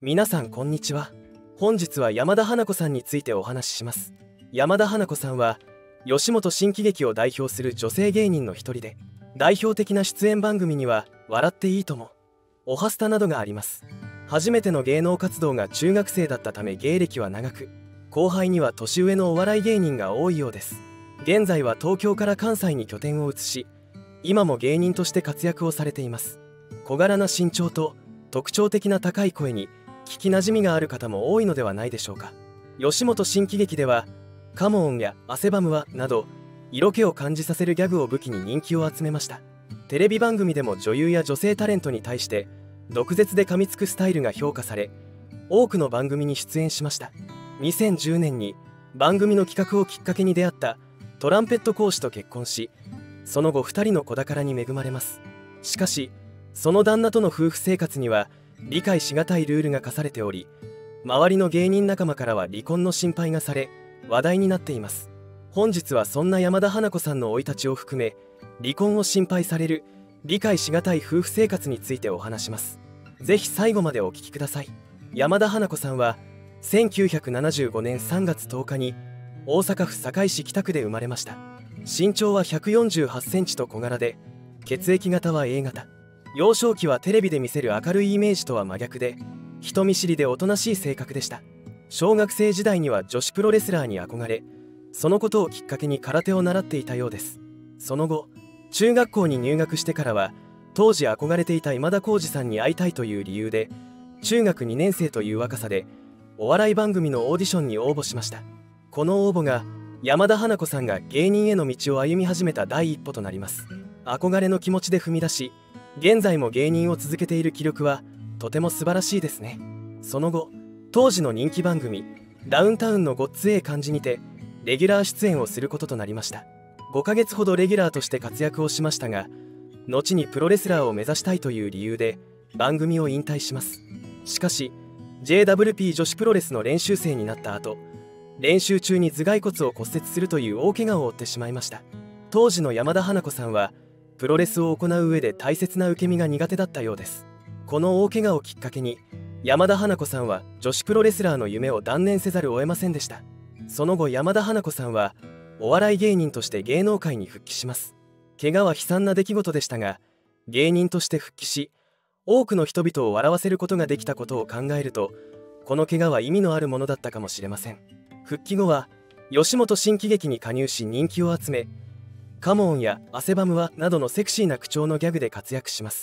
皆さんこんにちは。本日は山田花子さんについてお話しします。山田花子さんは吉本新喜劇を代表する女性芸人の一人で、代表的な出演番組には笑っていいとも、おはスタなどがあります。初めての芸能活動が中学生だったため芸歴は長く、後輩には年上のお笑い芸人が多いようです。現在は東京から関西に拠点を移し、今も芸人として活躍をされています。小柄な身長と特徴的な高い声に聞きなじみがある方も多いのではないでしょうか。吉本新喜劇ではカモンや汗ばむわなど色気を感じさせるギャグを武器に人気を集めました。テレビ番組でも女優や女性タレントに対して毒舌で噛みつくスタイルが評価され、多くの番組に出演しました。2010年に番組の企画をきっかけに出会ったトランペット講師と結婚し、その後2人の子宝に恵まれます。しかしその旦那との夫婦生活には理解しがたいルールが課されており、周りの芸人仲間からは離婚の心配がされ話題になっています。本日はそんな山田花子さんの生い立ちを含め、離婚を心配される理解しがたい夫婦生活についてお話します。ぜひ最後までお聞きください。山田花子さんは1975年3月10日に大阪府堺市北区で生まれました。身長は148センチと小柄で、血液型は A 型。幼少期はテレビで見せる明るいイメージとは真逆で、人見知りでおとなしい性格でした。小学生時代には女子プロレスラーに憧れ、そのことをきっかけに空手を習っていたようです。その後中学校に入学してからは、当時憧れていた今田耕司さんに会いたいという理由で、中学2年生という若さでお笑い番組のオーディションに応募しました。この応募が山田花子さんが芸人への道を歩み始めた第一歩となります。憧れの気持ちで踏み出し、現在も芸人を続けている気力はとても素晴らしいですね。その後当時の人気番組ダウンタウンのごっつええ感じにてレギュラー出演をすることとなりました。5ヶ月ほどレギュラーとして活躍をしましたが、後にプロレスラーを目指したいという理由で番組を引退します。しかし JWP 女子プロレスの練習生になった後、練習中に頭蓋骨を骨折するという大怪我を負ってしまいました。当時の山田花子さんはプロレスを行う上で大切な受け身が苦手だったようです。この大怪我をきっかけに山田花子さんは女子プロレスラーの夢を断念せざるを得ませんでした。その後山田花子さんはお笑い芸人として芸能界に復帰します。怪我は悲惨な出来事でしたが、芸人として復帰し多くの人々を笑わせることができたことを考えると、この怪我は意味のあるものだったかもしれません。復帰後は吉本新喜劇に加入し人気を集め、カモンや汗ばむわなどのセクシーな口調のギャグで活躍します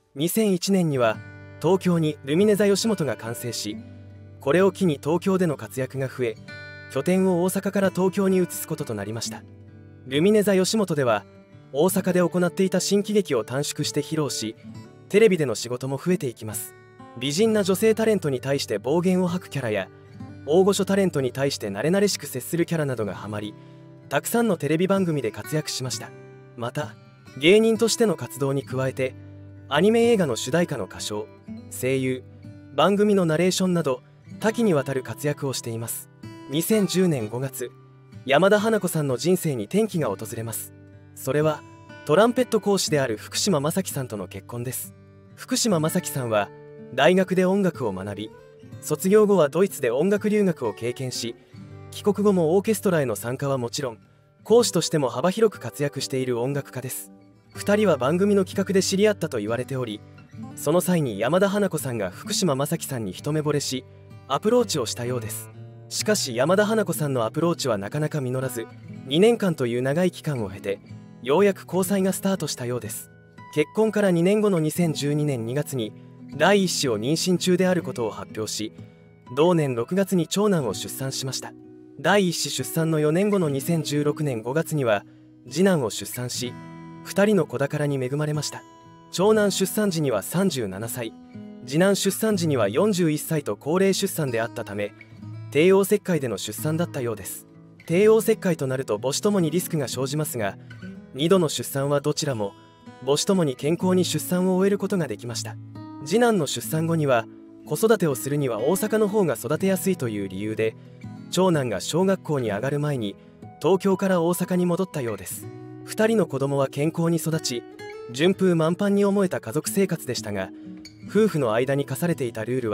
。2001年には東京にルミネ座吉本が完成し、これを機に東京での活躍が増え、拠点を大阪から東京に移すこととなりました。ルミネ座吉本では大阪で行っていた新喜劇を短縮して披露し、テレビでの仕事も増えていきます。美人な女性タレントに対して暴言を吐くキャラや、大御所タレントに対して慣れ慣れしく接するキャラなどがハマり、たくさんのテレビ番組で活躍しました。また芸人としての活動に加えて、アニメ映画の主題歌の歌唱、声優、番組のナレーションなど多岐にわたる活躍をしています。2010年5月、山田花子さんの人生に転機が訪れます。それはトランペット講師である福島正樹さんとの結婚です。福島正樹さんは大学で音楽を学び、卒業後はドイツで音楽留学を経験し、帰国後もオーケストラへの参加はもちろん、講師としても幅広く活躍している音楽家です。2人は番組の企画で知り合ったと言われており、その際に山田花子さんが福島正樹さんに一目惚れしアプローチをしたようです。しかし山田花子さんのアプローチはなかなか実らず、2年間という長い期間を経てようやく交際がスタートしたようです。結婚から2年後の2012年2月に第1子を妊娠中であることを発表し、同年6月に長男を出産しました。第1子出産の4年後の2016年5月には次男を出産し、2人の子宝に恵まれました。長男出産時には37歳、次男出産時には41歳と高齢出産であったため、帝王切開での出産だったようです。帝王切開となると母子ともにリスクが生じますが、2度の出産はどちらも母子ともに健康に出産を終えることができました。次男の出産後には子育てをするには大阪の方が育てやすいという理由で、長男が小学校に上がる前に東京から大阪に戻ったようです。2人の子供は健康に育ち、順風満帆に思えた家族生活でしたが、夫婦の間に課されていたルールは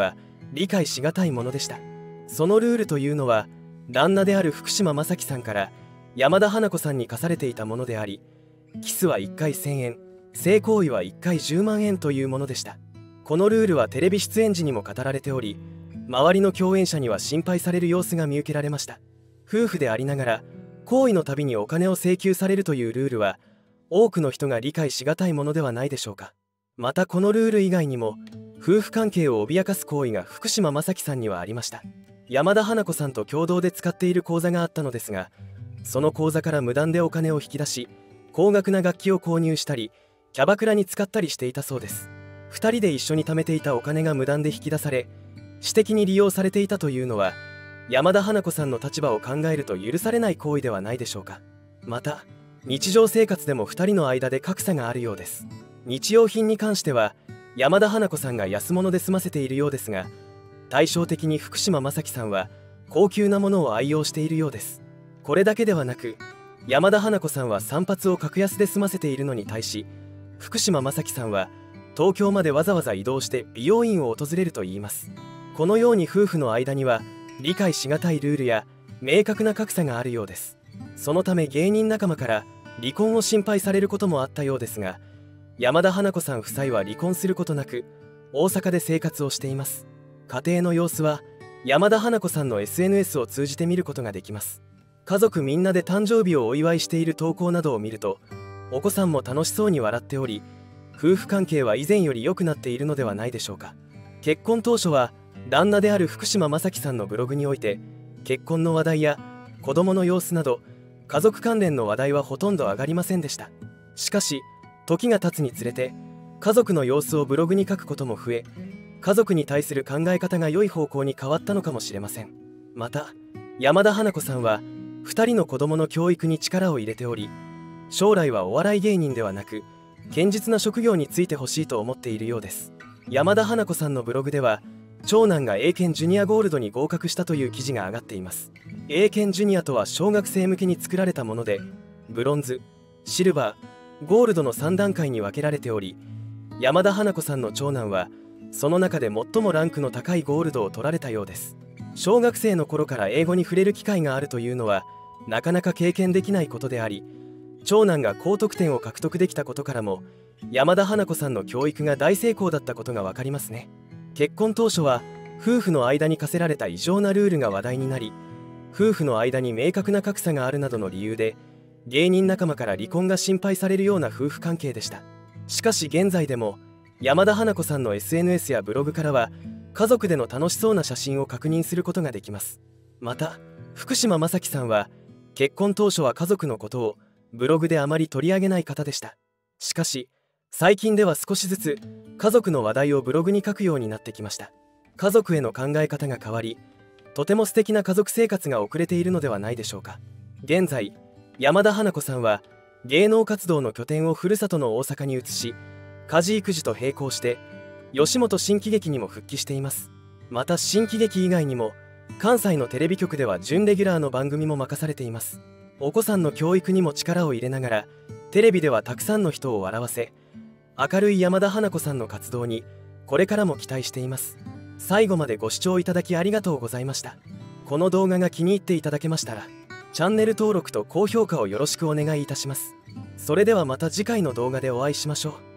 理解しがたいものでした。そのルールというのは旦那である福島正樹さんから山田花子さんに課されていたものであり、キスは1回1000円、性行為は1回10万円というものでした。このルールはテレビ出演時にも語られており、周りの共演者には心配される様子が見受けられました。夫婦でありながら行為のたびにお金を請求されるというルールは多くの人が理解しがたいものではないでしょうか。またこのルール以外にも夫婦関係を脅かす行為が福島正樹さんにはありました。山田花子さんと共同で使っている口座があったのですが、その口座から無断でお金を引き出し、高額な楽器を購入したりキャバクラに使ったりしていたそうです。2人で一緒に貯めていたお金が無断で引き出され、私的に利用されていたというのは山田花子さんの立場を考えると許されない行為ではないでしょうか。また日常生活でも2人の間で格差があるようです。日用品に関しては山田花子さんが安物で済ませているようですが、対照的に福島正樹さんは高級なものを愛用しているようです。これだけではなく、山田花子さんは散髪を格安で済ませているのに対し、福島正樹さんは東京までわざわざ移動して美容院を訪れるといいます。このように夫婦の間には理解しがたいルールや明確な格差があるようです。そのため芸人仲間から離婚を心配されることもあったようですが、山田花子さん夫妻は離婚することなく大阪で生活をしています。家庭の様子は山田花子さんの SNS を通じて見ることができます。家族みんなで誕生日をお祝いしている投稿などを見ると、お子さんも楽しそうに笑っており、夫婦関係は以前より良くなっているのではないでしょうか。結婚当初は旦那である福島正樹さんのブログにおいて結婚の話題や子供の様子など家族関連の話題はほとんど上がりませんでした。しかし時が経つにつれて家族の様子をブログに書くことも増え、家族に対する考え方が良い方向に変わったのかもしれません。また山田花子さんは2人の子供の教育に力を入れており、将来はお笑い芸人ではなく堅実な職業に就いてほしいと思っているようです。山田花子さんのブログでは長男が英検ジュニアゴールドに合格したという記事が上がっています。英検ジュニアとは小学生向けに作られたもので、ブロンズ、シルバー、ゴールドの3段階に分けられており、山田花子さんの長男はその中で最もランクの高いゴールドを取られたようです。小学生の頃から英語に触れる機会があるというのはなかなか経験できないことであり、長男が高得点を獲得できたことからも山田花子さんの教育が大成功だったことが分かりますね。結婚当初は夫婦の間に課せられた異常なルールが話題になり、夫婦の間に明確な格差があるなどの理由で芸人仲間から離婚が心配されるような夫婦関係でした。しかし現在でも山田花子さんの SNS やブログからは家族での楽しそうな写真を確認することができます。また福島正樹さんは結婚当初は家族のことをブログであまり取り上げない方でした。しかし最近では少しずつ家族の話題をブログに書くようになってきました。家族への考え方が変わり、とても素敵な家族生活が送れているのではないでしょうか。現在山田花子さんは芸能活動の拠点をふるさとの大阪に移し、家事育児と並行して吉本新喜劇にも復帰しています。また新喜劇以外にも関西のテレビ局では準レギュラーの番組も任されています。お子さんの教育にも力を入れながらテレビではたくさんの人を笑わせ、明るい山田花子さんの活動にこれからも期待しています。最後までご視聴いただきありがとうございました。この動画が気に入っていただけましたらチャンネル登録と高評価をよろしくお願いいたします。それではまた次回の動画でお会いしましょう。